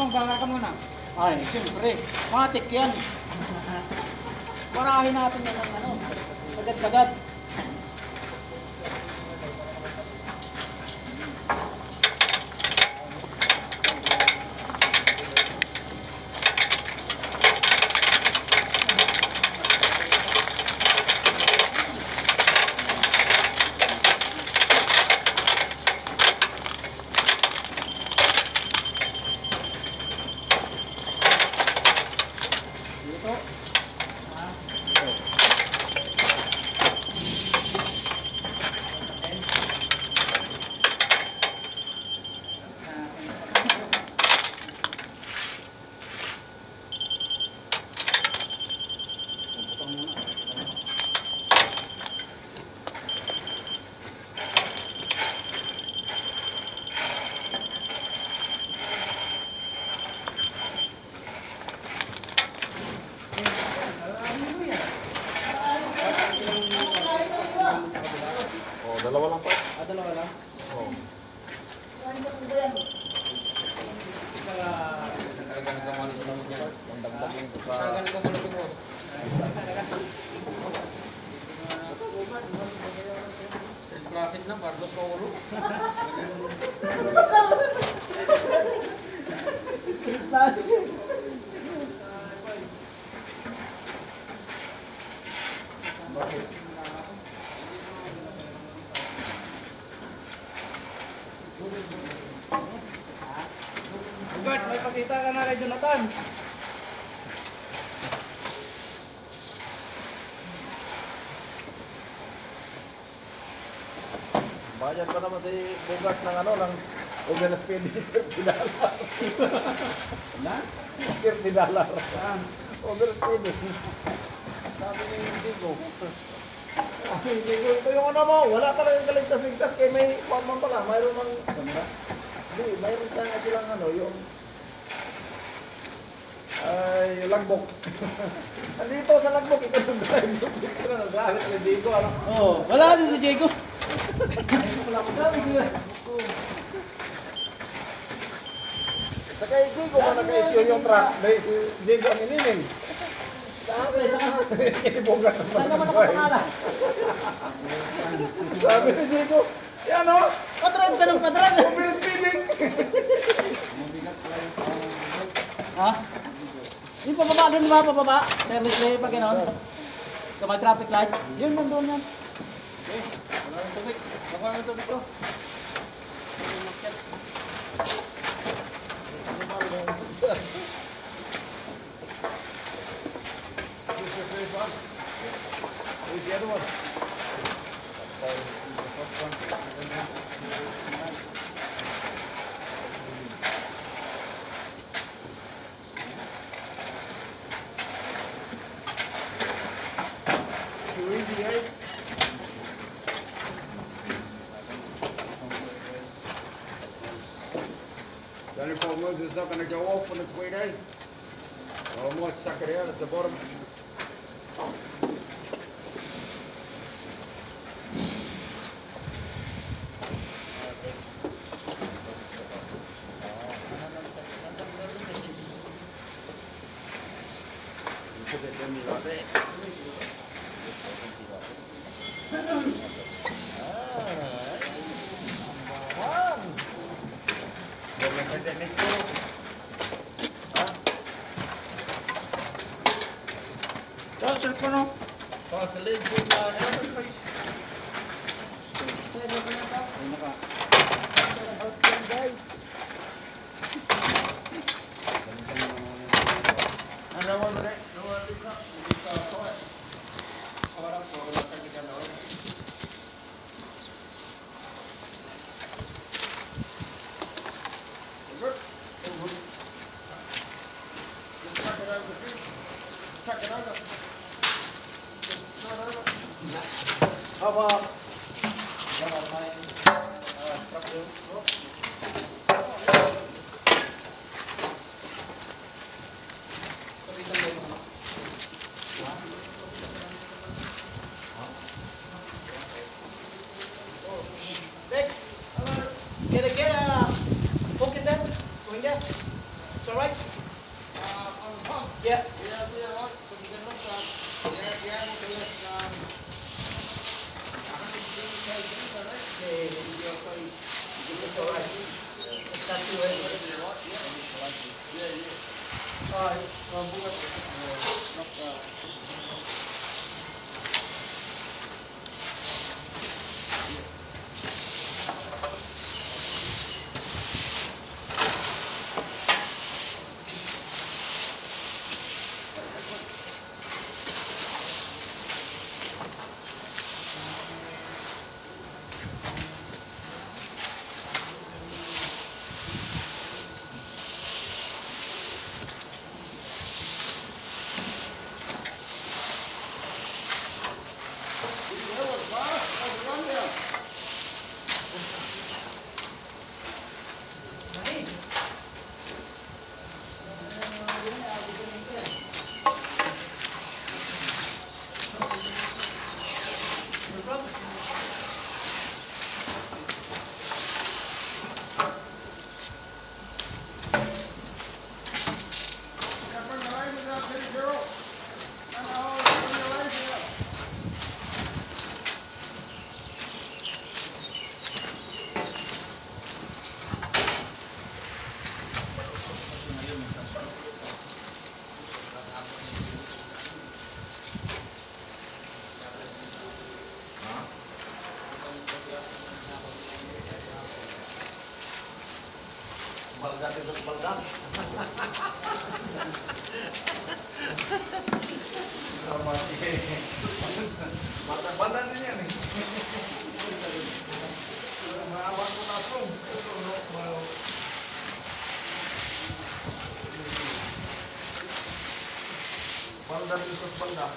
magdala ka muna. Ay, siyempre. Matik yan. Parahin natin yan ng ano. Sagad-sagad. Dalawa lang pa. Dalawa lang? Oo. Talaga nagkamalit lang yan. Ang dagdag yung sa... Talaga nagkamalit yung boss. Street classes na, Barlos pa ulo. Street classic yun. Bert, may pakita ka na kay Jonathan. Bayan pa naman si Bogart ng ano, ng overspeed $50. Na? $50. Saan? Overspeed. Sabi ni Digo. Hindi ko. Ito yung ano mo, wala talagang kaligtas-ligtas kaya may kwan man pala, mayroon mang... Ganda? Hindi, mayroon nga silang ano, yung... Ay, lagbok. Andito sa lagbok, ikaw yung drive. Yung sila nag-aalit ni Digo, ano? Oo, wala din si Diego. Wala ko sabi ko. Sa kay Digo ba naka-issue yung truck? Dahil si Digo ang inining. Sabi, saka. Kasi Bogart ang Saan naman ako pangalan? Sabi ni Digo, yan o, Padrive ka ng padrive. over speeding. Ha? Yung pababa doon ba? Pababa? Seriously, pag gano'n? Sa may traffic light? Yun, nandun yan. Okay, wala nang tubig. Baka nang tubig ko. Who's the other one? Too easy, eh? Telephone moves is not going to go off on its way down. Almost stuck it out at the bottom. Put it in the latte. Sir, ano? Pasalig yung mga Guys. ano mo ba rin? Nawali ka. Hindi ka ako eh. Parang po, wala ka di ka na ako. How about Next, get a hook in there. Go in there. It's alright. Pagdating sa baldan. Matang-badan din yan eh. Maawan ko na asong. Baldan din sa baldan.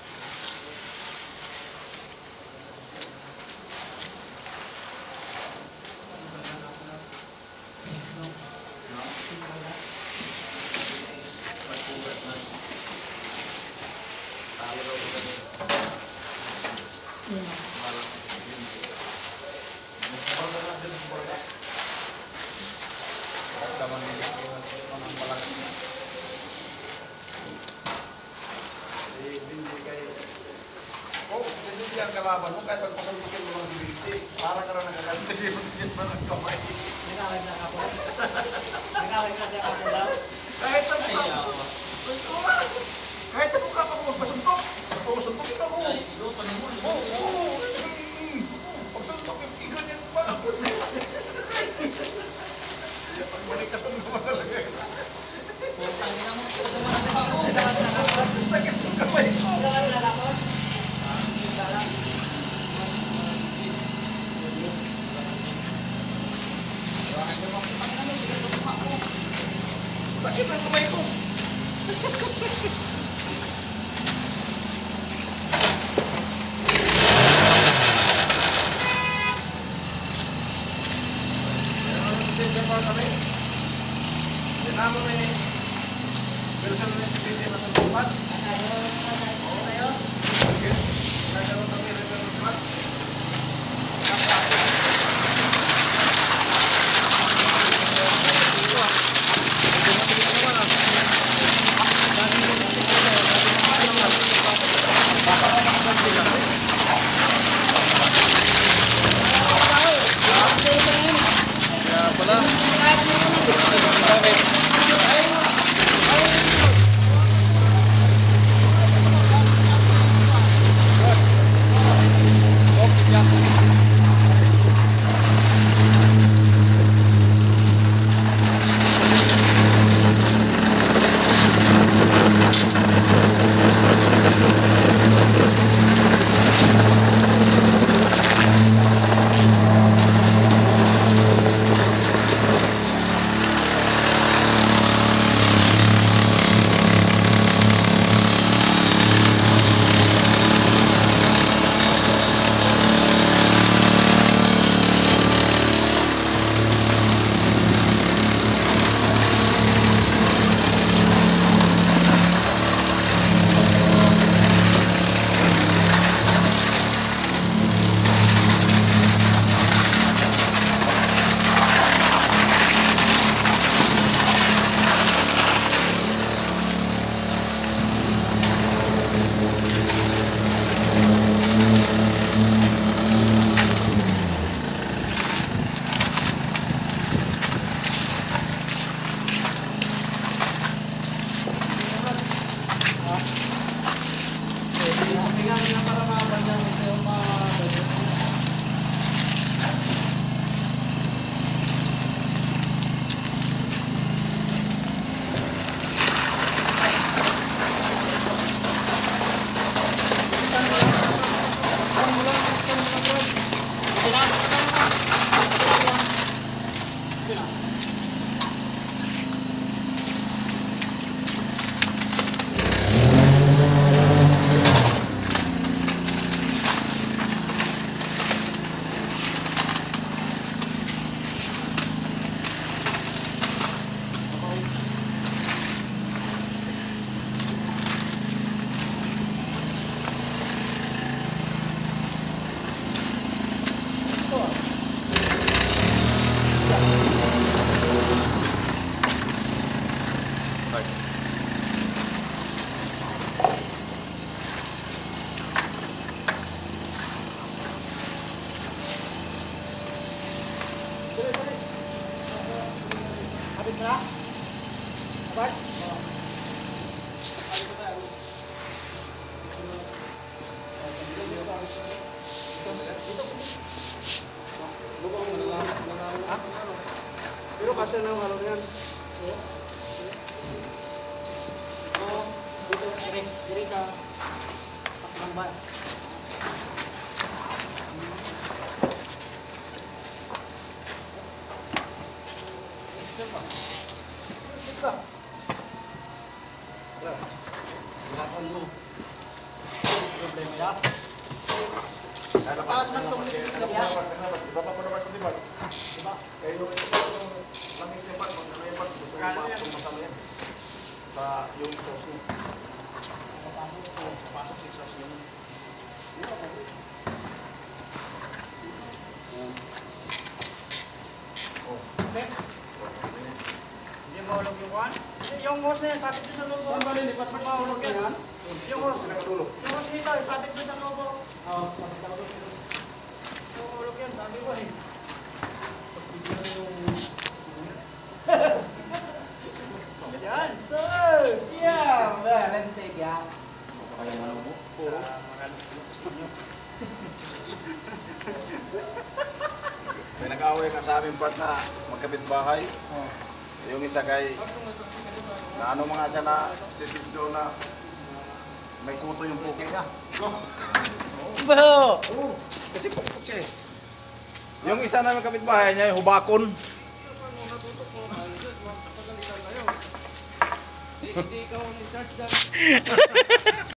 Kalaban mo kahit pagpasalukin mo lang si Vinci, para ka na nagkaganti mo sa gitna ng kamay. Nagawin na ako. Nagawin na siya ako daw. Kahit sa mukha mo. Kahit sa mukha pa mo magpasuntok. Magpasuntok ka mo. Oo. Pagsuntok yung tigo niya pa. Pagmalikasan mo talaga. Sakit ng kamay ko. Sakit ang kamay ko. Dinamo na yung version na si Vinci na sa lupat. Nagkaroon kami ng lupat. siya ng ano yan. Oh, dito, Eric. Eric ka. Takbang ba? Problema ya. Taas man itong Ibaba ko naman ito, di ba? diba? Kayo, langis niya pa, kung ano yung part, gusto ko pa itong masama yan. Sa yung sauce niya. Pasok sa sauce niya. Oh. Hindi mahulog yung kwan? Yung hose na yan, sabit doon sa lobo. Ang bali, lipat mo mahulog yan. Yung hose. Pinakatulog. Yung hose nito, sabit doon sa lobo. Oh, pakita ko doon. Yung mahulog yan, sabi ko eh. Yan, sir! Yeah, lentig ya. May nag-away ka sa aming part na magkabit bahay. Oh. Yung isa kay na ano mga siya na sisip doon na may kuto yung puki niya. Bo! Kasi pukpuk siya eh. Yung isa namin kapitbahay niya, yung hubakon. Hindi ikaw ang in-charge dyan.